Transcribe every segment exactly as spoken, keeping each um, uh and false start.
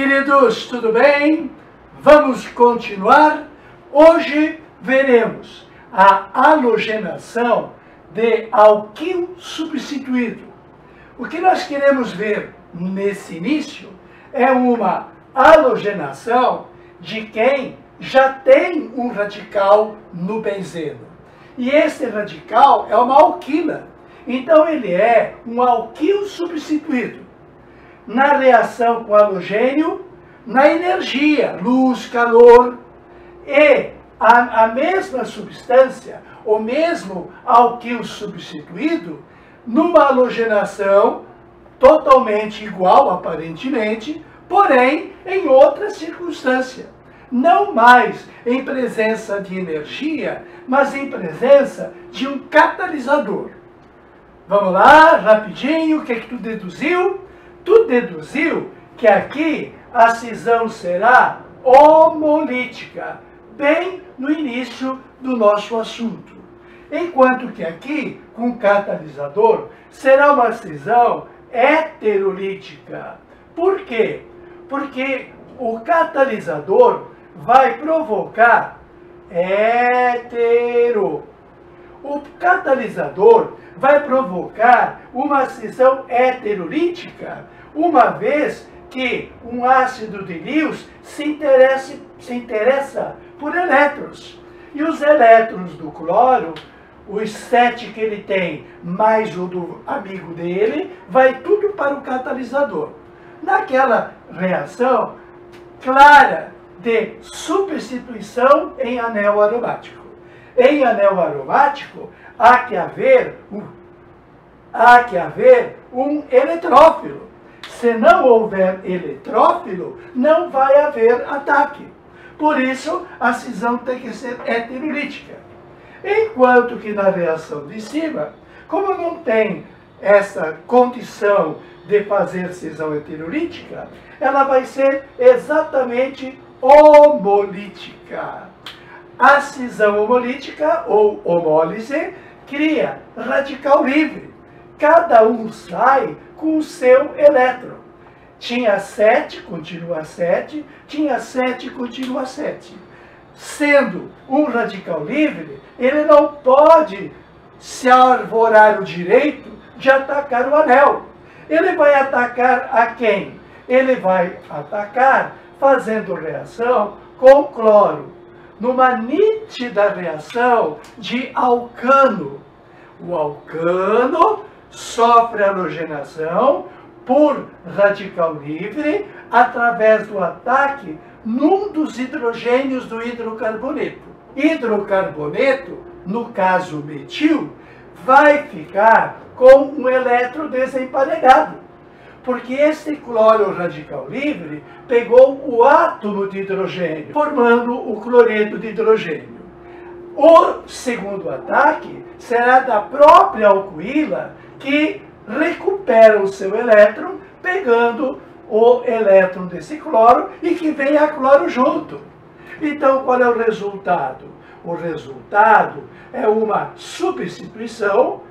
queridos, tudo bem? Vamos continuar. Hoje veremos a halogenação de alquil substituído. O que nós queremos ver nesse início é uma halogenação de quem já tem um radical no benzeno. E esse radical é uma alquila. Então ele é um alquil substituído. Na reação com halogênio, na energia, luz, calor, e a, a mesma substância, o mesmo alquil substituído, numa halogenação totalmente igual, aparentemente, porém em outra circunstância. Não mais em presença de energia, mas em presença de um catalisador. Vamos lá, rapidinho, o que é que tu deduziu? Tu deduziu que aqui a cisão será homolítica, bem no início do nosso assunto. Enquanto que aqui, com catalisador, será uma cisão heterolítica. Por quê? Porque o catalisador vai provocar hetero. O catalisador vai provocar uma cisão heterolítica, uma vez que um ácido de Lewis se, interesse, se interessa por elétrons. E os elétrons do cloro, os sete que ele tem, mais o do amigo dele, vai tudo para o catalisador. Naquela reação clara de substituição em anel aromático. Em anel aromático, há que haver um, há que haver um eletrófilo. Se não houver eletrófilo, não vai haver ataque. Por isso, a cisão tem que ser heterolítica. Enquanto que na reação de cima, como não tem essa condição de fazer cisão heterolítica, ela vai ser exatamente homolítica. A cisão homolítica, ou homólise, cria radical livre. Cada um sai com o seu elétron. Tinha sete, continua sete, tinha sete, continua sete. Sendo um radical livre, ele não pode se arvorar o direito de atacar o anel. Ele vai atacar a quem? Ele vai atacar fazendo reação com cloro, numa nítida reação de alcano. O alcano sofre halogenação por radical livre através do ataque num dos hidrogênios do hidrocarboneto. Hidrocarboneto, no caso metil, vai ficar com um elétron desemparelhado, porque esse cloro radical livre pegou o átomo de hidrogênio, formando o cloreto de hidrogênio. O segundo ataque será da própria alquila, que recupera o seu elétron, pegando o elétron desse cloro e que vem a cloro junto. Então, qual é o resultado? O resultado é uma substituição,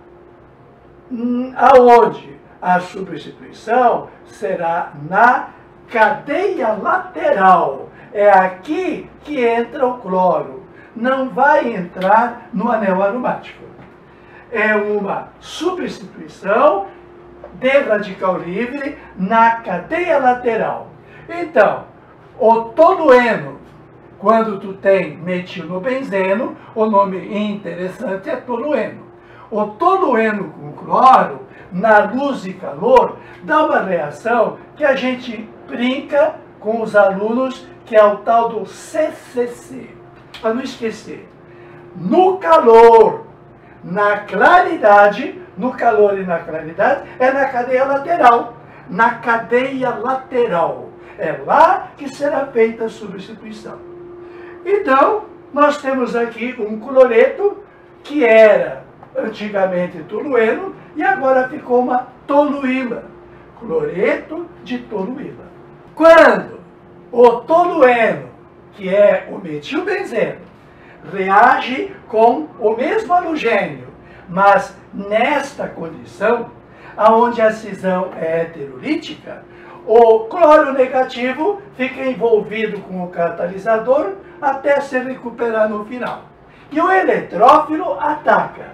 aonde a substituição será na cadeia lateral. É aqui que entra o cloro. Não vai entrar no anel aromático. É uma substituição de radical livre na cadeia lateral. Então, o tolueno, quando tu tem metilobenzeno, o nome interessante é tolueno. O tolueno com cloro, na luz e calor, dá uma reação que a gente brinca com os alunos, que é o tal do C C C. Para não esquecer, no calor, na claridade, no calor e na claridade, é na cadeia lateral. Na cadeia lateral. É lá que será feita a substituição. Então, nós temos aqui um cloreto que era antigamente tolueno e agora ficou uma toluína. Cloreto de toluína. Quando o tolueno, que é o metilbenzeno, reage com o mesmo halogênio, mas nesta condição, onde a cisão é heterolítica, o cloro negativo fica envolvido com o catalisador até se recuperar no final. E o eletrófilo ataca.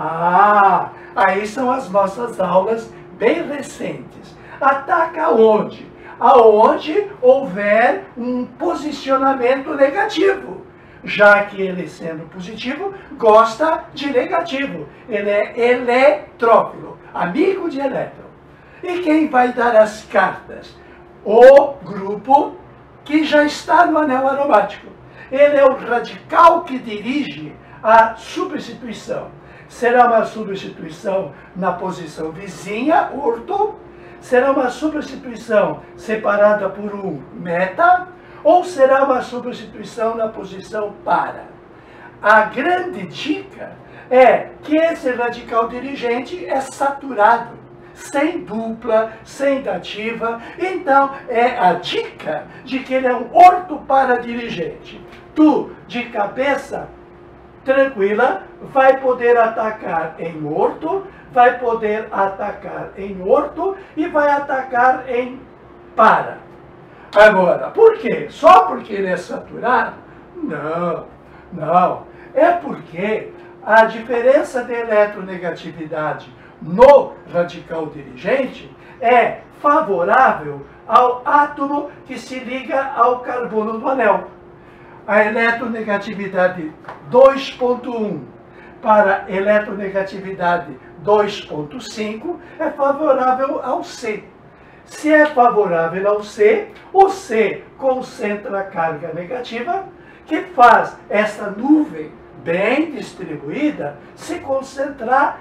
Ah, aí são as nossas aulas bem recentes. Ataca onde? Aonde houver um posicionamento negativo. Já que ele, sendo positivo, gosta de negativo. Ele é eletrófilo, amigo de elétron. E quem vai dar as cartas? O grupo que já está no anel aromático. Ele é o radical que dirige a substituição. Será uma substituição na posição vizinha, orto? Será uma substituição separada por um meta? Ou será uma substituição na posição para? A grande dica é que esse radical dirigente é saturado, sem dupla, sem dativa. Então, é a dica de que ele é um orto para dirigente. Tu, de cabeça tranquila, vai poder atacar em orto, vai poder atacar em orto e vai atacar em para. Agora, por quê? Só porque ele é saturado? Não, não. É porque a diferença de eletronegatividade no radical dirigente é favorável ao átomo que se liga ao carbono do anel. A eletronegatividade dois ponto um para eletronegatividade dois ponto cinco é favorável ao C. Se é favorável ao C, o C concentra a carga negativa, que faz essa nuvem bem distribuída se concentrar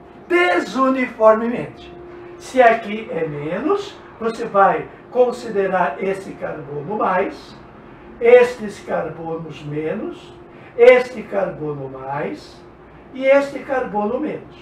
desuniformemente. Se aqui é menos, você vai considerar esse carbono mais, estes carbonos menos, este carbono mais e este carbono menos.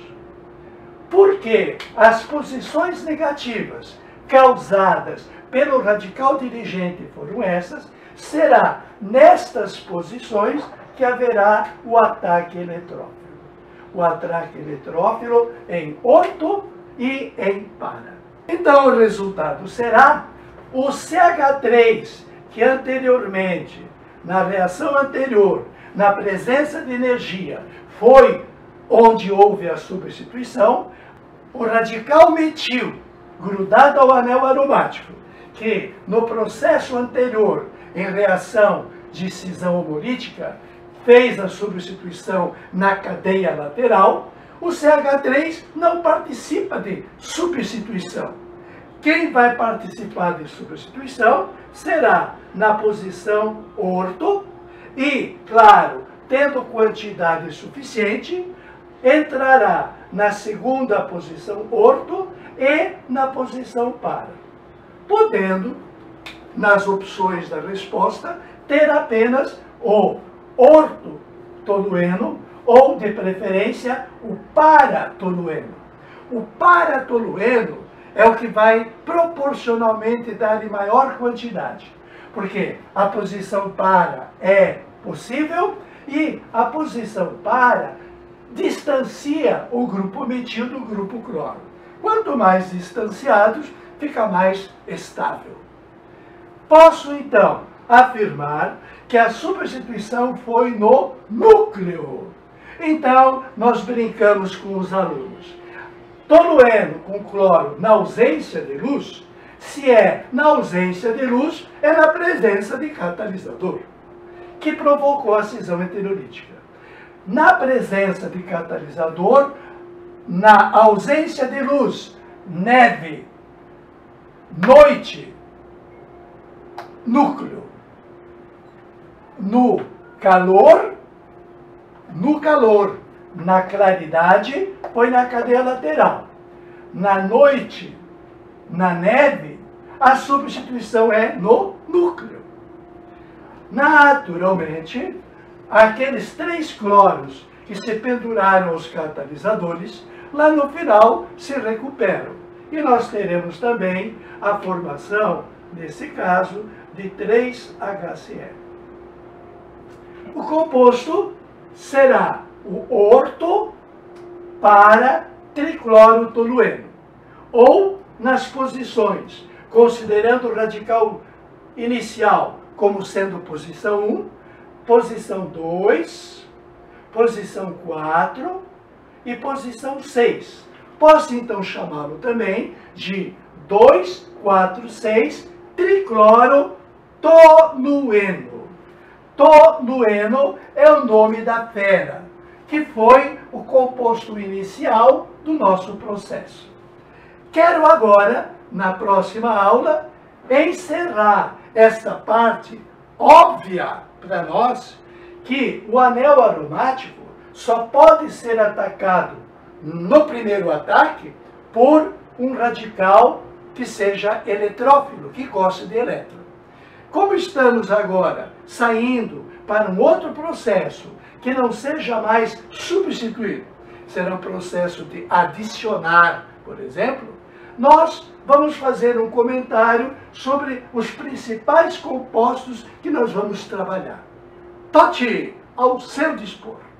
Porque as posições negativas causadas pelo radical dirigente foram essas, será nestas posições que haverá o ataque eletrófilo. O ataque eletrófilo em orto e em para. Então o resultado será o C H três, que anteriormente, na reação anterior, na presença de energia, foi onde houve a substituição, o radical metil, grudado ao anel aromático, que no processo anterior, em reação de cisão homolítica, fez a substituição na cadeia lateral, o C H três não participa de substituição. Quem vai participar de substituição será na posição orto e, claro, tendo quantidade suficiente, entrará na segunda posição orto e na posição para, podendo, nas opções da resposta, ter apenas o orto tolueno ou, de preferência, o para-tolueno. O para-tolueno é o que vai proporcionalmente dar em maior quantidade, porque a posição para é possível e a posição para distancia o grupo metil do grupo cloro. Quanto mais distanciados, fica mais estável. Posso, então, afirmar que a substituição foi no núcleo. Então, nós brincamos com os alunos. Tolueno com cloro na ausência de luz, se é na ausência de luz, é na presença de catalisador, que provocou a cisão heterolítica. Na presença de catalisador, na ausência de luz, neve, noite, núcleo. No calor, no calor, na claridade, foi na cadeia lateral. Na noite, na neve, a substituição é no núcleo. Naturalmente, aqueles três cloros que se penduraram aos catalisadores, lá no final se recuperam. E nós teremos também a formação, nesse caso, de três H C l. O composto será o orto para tricloro tolueno, ou nas posições considerando o radical inicial como sendo posição um, posição dois, posição quatro e posição seis. Posso então chamá-lo também de dois, quatro, seis triclorotolueno. Tolueno é o nome da fera, que foi o composto inicial do nosso processo. Quero agora, na próxima aula, encerrar esta parte óbvia para nós, que o anel aromático só pode ser atacado no primeiro ataque por um radical que seja eletrófilo, que goste de elétron. Como estamos agora saindo para um outro processo que não seja mais substituído, será um processo de adicionar, por exemplo, nós vamos fazer um comentário sobre os principais compostos que nós vamos trabalhar. Tote ao seu dispor.